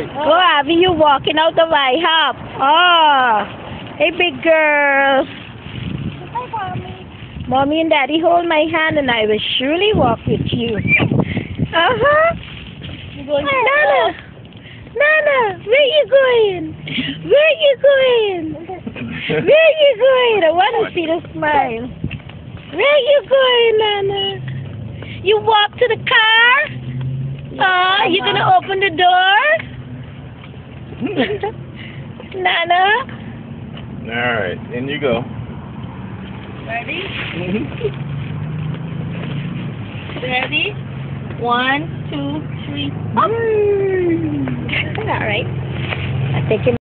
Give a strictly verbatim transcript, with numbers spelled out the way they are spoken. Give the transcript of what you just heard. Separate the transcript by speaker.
Speaker 1: right.
Speaker 2: Oh, Abby, you walking out of iHop. Oh, hey, big girl.
Speaker 3: Hi, Mommy.
Speaker 2: Mommy and Daddy hold my hand and I will surely walk with you. Uh-huh.
Speaker 3: You going to
Speaker 2: Nana. Nana, where you going? Where you going? Where you going? I want to see the smile. Where you going, Nana? You walk to the car? Oh, you gonna open the door? Nana?
Speaker 1: Alright, in you go.
Speaker 3: Ready? Ready? One, two, three.
Speaker 2: All right. I think it